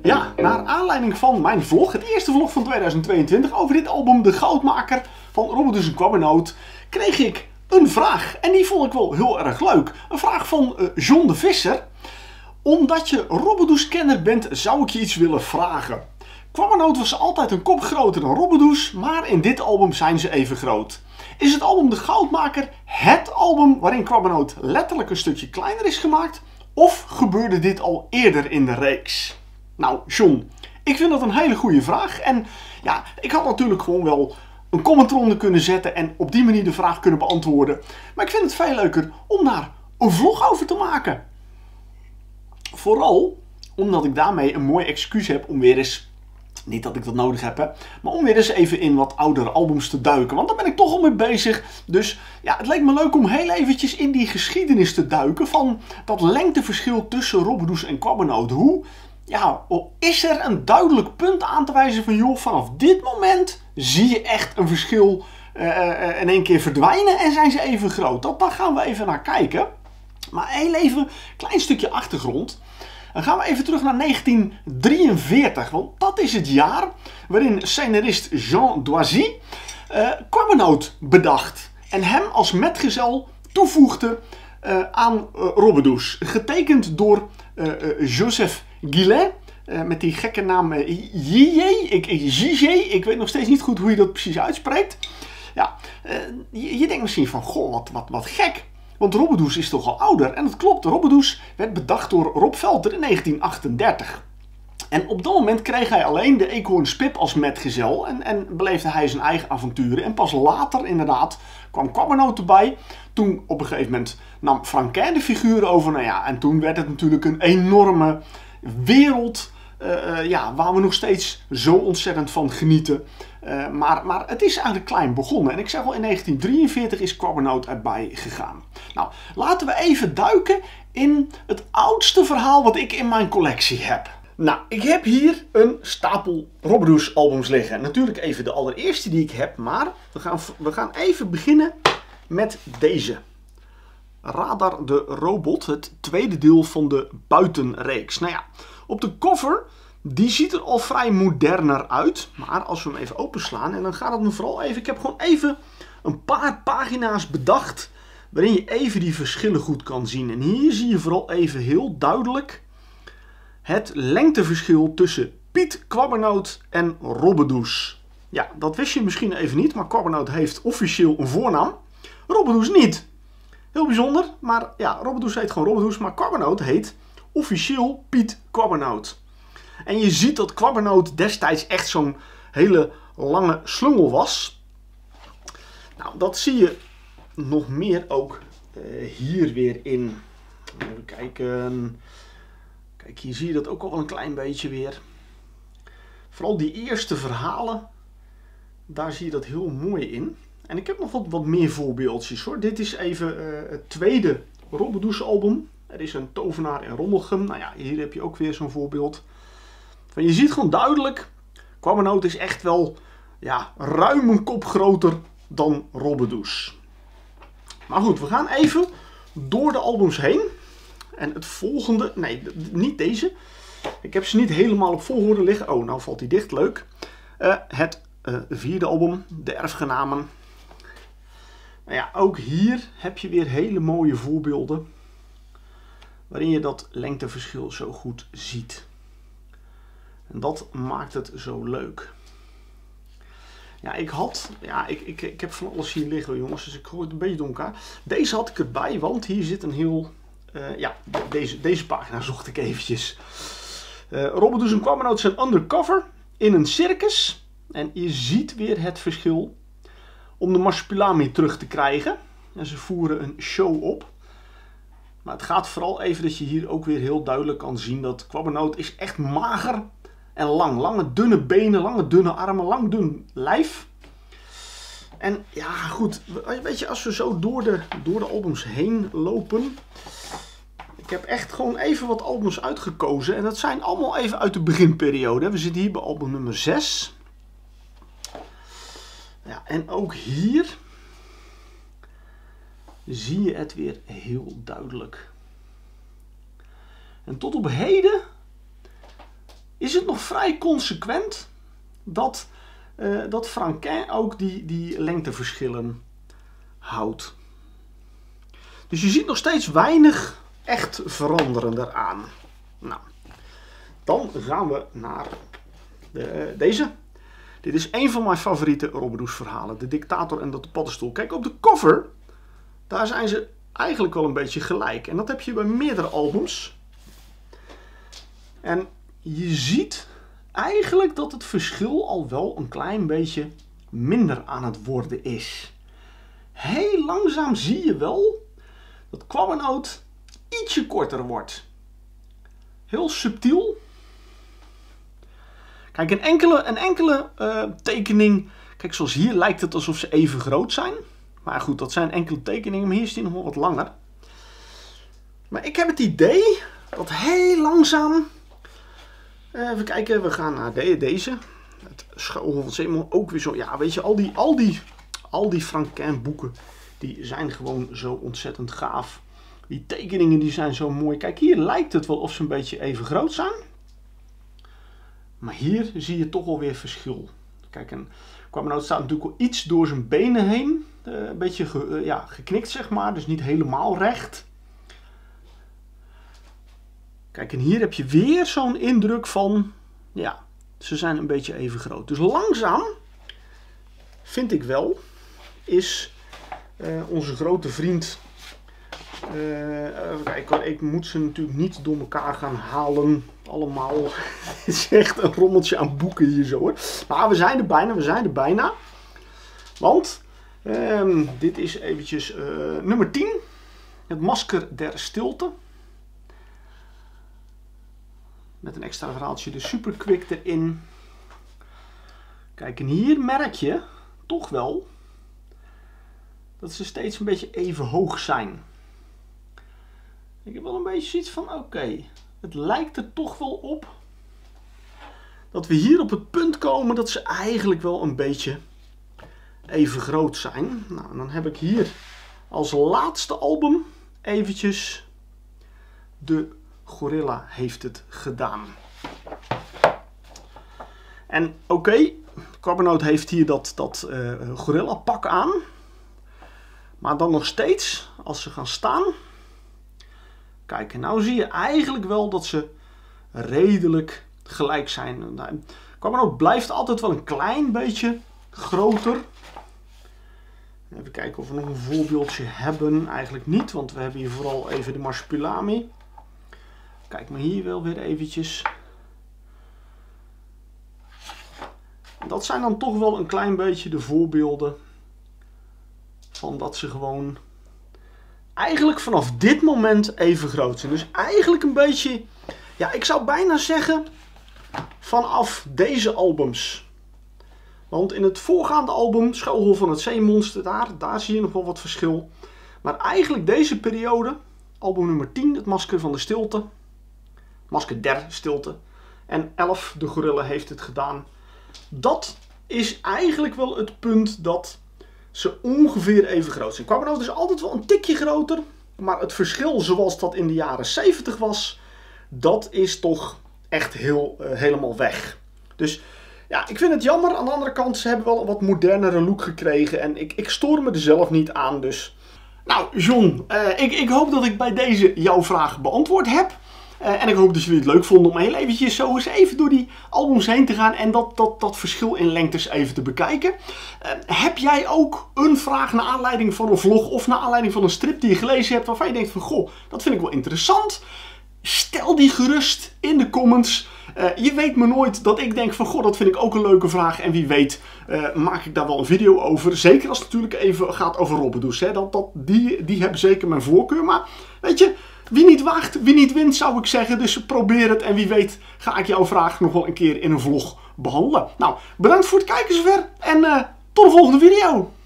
Ja, naar aanleiding van mijn vlog, het eerste vlog van 2022 over dit album De Goudmaker van Robert en Quabbernaught, kreeg ik een vraag. En die vond ik wel heel erg leuk. Een vraag van John de Visser. Omdat je Robbedoes-kenner bent, zou ik je iets willen vragen. Quabbernaught was altijd een kop groter dan Robbedoes, maar in dit album zijn ze even groot. Is het album De Goudmaker het album waarin Quabbernaught letterlijk een stukje kleiner is gemaakt? Of gebeurde dit al eerder in de reeks? Nou, John, ik vind dat een hele goede vraag. En ja, ik had natuurlijk gewoon wel een comment eronder kunnen zetten en op die manier de vraag kunnen beantwoorden. Maar ik vind het veel leuker om daar een vlog over te maken. Vooral omdat ik daarmee een mooi excuus heb om weer eens, niet dat ik dat nodig heb, maar om weer eens even in wat oudere albums te duiken. Want daar ben ik toch al mee bezig. Dus ja, het leek me leuk om heel eventjes in die geschiedenis te duiken van dat lengteverschil tussen Robbedoes en Quabbernaught. Hoe, ja, is er een duidelijk punt aan te wijzen van, joh, vanaf dit moment zie je echt een verschil in één keer verdwijnen en zijn ze even groot. Daar gaan we even naar kijken. Maar heel even een klein stukje achtergrond. Dan gaan we even terug naar 1943, want dat is het jaar waarin scenarist Jean Doisy Quabbernaught bedacht. En hem als metgezel toevoegde aan Robbedoes. Getekend door Joseph Guillain, met die gekke naam JJ. Ik weet nog steeds niet goed hoe je dat precies uitspreekt. Ja, je denkt misschien van, goh, wat gek. Want Robbedoes is toch al ouder. En dat klopt, Robbedoes werd bedacht door Rob Velter in 1938. En op dat moment kreeg hij alleen de eekhoorn Spip als metgezel. En beleefde hij zijn eigen avonturen. En pas later inderdaad kwam Quabbernaught erbij. Toen op een gegeven moment nam Franquin de figuur over. Nou ja, en toen werd het natuurlijk een enorme wereld. Waar we nog steeds zo ontzettend van genieten. Maar het is eigenlijk klein begonnen. En ik zeg al, in 1943 is Quabbernaught erbij gegaan. Nou, laten we even duiken in het oudste verhaal wat ik in mijn collectie heb. Nou, ik heb hier een stapel Robbedoes albums liggen. Natuurlijk even de allereerste die ik heb, maar we gaan even beginnen met deze. Radar de Robot, het tweede deel van de buitenreeks. Nou ja, op de cover, die ziet er al vrij moderner uit. Maar als we hem even openslaan, en dan gaat het me vooral even... Ik heb gewoon even een paar pagina's bedacht waarin je even die verschillen goed kan zien. En hier zie je vooral even heel duidelijk het lengteverschil tussen Piet Quabbernaught en Robbedoes. Ja, dat wist je misschien even niet, maar Quabbernaught heeft officieel een voornaam. Robbedoes niet. Heel bijzonder, maar ja, Robbedoes heet gewoon Robbedoes, maar Quabbernaught heet officieel Piet Quabbernaught. En je ziet dat Quabbernaught destijds echt zo'n hele lange slungel was. Nou, dat zie je nog meer ook hier weer in. Even kijken. Kijk, hier zie je dat ook al een klein beetje weer. Vooral die eerste verhalen, daar zie je dat heel mooi in. En ik heb nog wat meer voorbeeldjes hoor. Dit is even het tweede Robbedoes album. Er is een tovenaar in Rommelgem. Nou ja, hier heb je ook weer zo'n voorbeeld. Van, je ziet gewoon duidelijk, Quabbernaught is echt wel, ja, ruim een kop groter dan Robbedoes. Maar goed, we gaan even door de albums heen. En het volgende, nee, niet deze. Ik heb ze niet helemaal op volgorde liggen. Oh, nou valt die dicht, leuk. Het vierde album, De Erfgenamen. Nou ja, ook hier heb je weer hele mooie voorbeelden waarin je dat lengteverschil zo goed ziet. En dat maakt het zo leuk. Ja, ik heb van alles hier liggen, jongens, dus ik gooi het een beetje door elkaar. Deze had ik erbij, want hier zit een heel... deze pagina zocht ik eventjes. Robbedoes en Quabbernaught zijn undercover in een circus. En je ziet weer het verschil om de marsupilami terug te krijgen. En ze voeren een show op. Maar het gaat vooral even dat je hier ook weer heel duidelijk kan zien dat Quabbernaught is echt mager en lang. Lange dunne benen, lange dunne armen, lang dun lijf. En ja, goed, weet je, als we zo door de albums heen lopen. Ik heb echt gewoon even wat albums uitgekozen. En dat zijn allemaal even uit de beginperiode. We zitten hier bij album nummer 6. Ja, en ook hier zie je het weer heel duidelijk. En tot op heden is het nog vrij consequent dat Franquin ook die lengteverschillen houdt. Dus je ziet nog steeds weinig echt veranderen eraan. Nou, dan gaan we naar deze. Dit is een van mijn favoriete Robin Hood verhalen. De Dictator en de paddenstoel. Kijk, op de cover, daar zijn ze eigenlijk wel een beetje gelijk. En dat heb je bij meerdere albums. En je ziet eigenlijk dat het verschil al wel een klein beetje minder aan het worden is. Heel langzaam zie je wel dat kwabbernoot ietsje korter wordt. Heel subtiel. Kijk, een enkele tekening. Kijk, zoals hier lijkt het alsof ze even groot zijn. Maar goed, dat zijn enkele tekeningen. Maar hier is die nog wel wat langer. Maar ik heb het idee dat heel langzaam... even kijken, we gaan naar deze. Het Schoolhof van Zeeman, ook weer zo. Ja, weet je, al die Franquin boeken, die zijn gewoon zo ontzettend gaaf. Die tekeningen die zijn zo mooi. Kijk, hier lijkt het wel of ze een beetje even groot zijn. Maar hier zie je toch wel weer verschil. Kijk, en kwabbernoot staat natuurlijk wel iets door zijn benen heen. Een beetje geknikt, zeg maar. Dus niet helemaal recht. Kijk, en hier heb je weer zo'n indruk van... Ja, ze zijn een beetje even groot. Dus langzaam, vind ik wel, is onze grote vriend... kijk, ik moet ze natuurlijk niet door elkaar gaan halen. Allemaal. Het is echt een rommeltje aan boeken hier zo hoor. Maar we zijn er bijna. Want dit is eventjes nummer 10. Het Masker der Stilte. Met een extra verhaaltje, de Superquick erin. Kijk, en hier merk je toch wel dat ze steeds een beetje even hoog zijn. Ik heb wel een beetje zoiets van, oké, het lijkt er toch wel op dat we hier op het punt komen dat ze eigenlijk wel een beetje even groot zijn. Nou, dan heb ik hier als laatste album eventjes de Gorilla heeft het gedaan. En oké, kwabbernoot heeft hier dat gorilla pak aan. Maar dan nog steeds, als ze gaan staan... Kijk, en nou zie je eigenlijk wel dat ze redelijk gelijk zijn. Kwabbernoot blijft altijd wel een klein beetje groter. Even kijken of we nog een voorbeeldje hebben. Eigenlijk niet, want we hebben hier vooral even de Marsupilami. Kijk maar hier wel weer eventjes. Dat zijn dan toch wel een klein beetje de voorbeelden van dat ze gewoon eigenlijk vanaf dit moment even groot zijn. Dus eigenlijk een beetje, ja, ik zou bijna zeggen vanaf deze albums. Want in het voorgaande album, Schoolhof van het Zeemonster, daar zie je nog wel wat verschil. Maar eigenlijk deze periode, album nummer 10, het Masker van de Stilte. Masker der Stilte. En 11, de Gorilla heeft het gedaan. Dat is eigenlijk wel het punt dat ze ongeveer even groot zijn. Kwabbernoot is altijd wel een tikje groter. Maar het verschil zoals dat in de jaren 70 was, dat is toch echt helemaal weg. Dus ja, ik vind het jammer. Aan de andere kant, ze hebben wel een wat modernere look gekregen. En ik stoor me er zelf niet aan. Dus nou, John, ik hoop dat ik bij deze jouw vraag beantwoord heb. En ik hoop dat jullie het leuk vonden om heel eventjes zo eens even door die albums heen te gaan en dat verschil in lengtes even te bekijken. Heb jij ook een vraag naar aanleiding van een vlog of naar aanleiding van een strip die je gelezen hebt waarvan je denkt van goh, dat vind ik wel interessant? Stel die gerust in de comments. Je weet me nooit dat ik denk van goh, dat vind ik ook een leuke vraag en wie weet maak ik daar wel een video over. Zeker als het natuurlijk even gaat over Robin Hood. Die hebben zeker mijn voorkeur, maar weet je, wie niet waagt, wie niet wint, zou ik zeggen. Dus probeer het en wie weet ga ik jouw vraag nog wel een keer in een vlog behandelen. Nou, bedankt voor het kijken zover en tot de volgende video.